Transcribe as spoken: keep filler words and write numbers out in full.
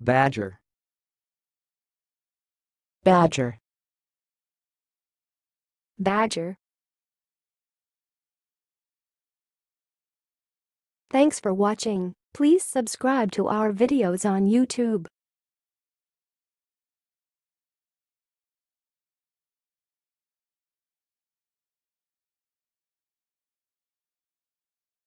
badger, badger, badger. Thanks for watching. Please subscribe to our videos on YouTube.